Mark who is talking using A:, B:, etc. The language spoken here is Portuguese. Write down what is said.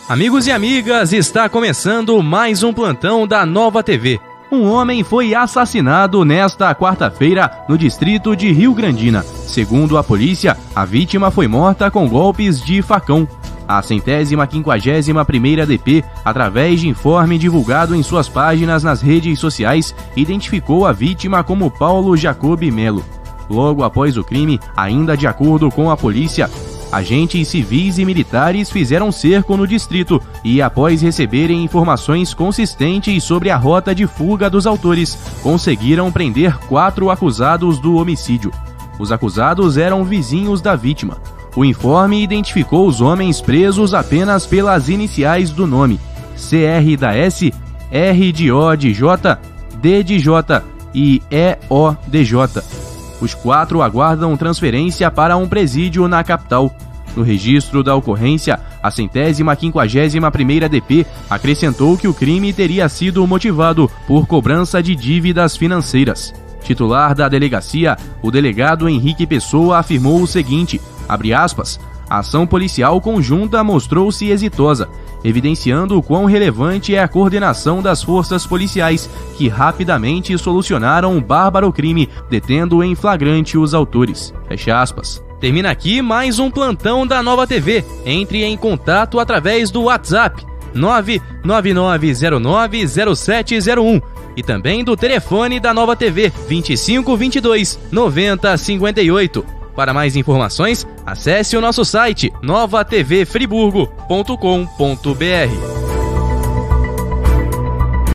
A: Amigos e amigas, está começando mais um plantão da Nova TV. Um homem foi assassinado nesta quarta-feira no distrito de Rio Grandina. Segundo a polícia, a vítima foi morta com golpes de facão. A 151ª DP, através de informe divulgado em suas páginas nas redes sociais, identificou a vítima como Paulo Jacob Melo. Logo após o crime, ainda de acordo com a polícia, agentes civis e militares fizeram cerco no distrito e, após receberem informações consistentes sobre a rota de fuga dos autores, conseguiram prender 4 acusados do homicídio. Os acusados eram vizinhos da vítima. O informe identificou os homens presos apenas pelas iniciais do nome: CR da S, R de O de J, D de J e EO de J. Os 4 aguardam transferência para um presídio na capital. No registro da ocorrência, a 151ª DP acrescentou que o crime teria sido motivado por cobrança de dívidas financeiras. Titular da delegacia, o delegado Henrique Pessoa afirmou o seguinte, abre aspas, a ação policial conjunta mostrou-se exitosa, evidenciando o quão relevante é a coordenação das forças policiais, que rapidamente solucionaram um bárbaro crime, detendo em flagrante os autores. Fecha aspas. Termina aqui mais um plantão da Nova TV. Entre em contato através do WhatsApp 999090701 e também do telefone da Nova TV 2522 9058. Para mais informações, acesse o nosso site novatvfriburgo.com.br.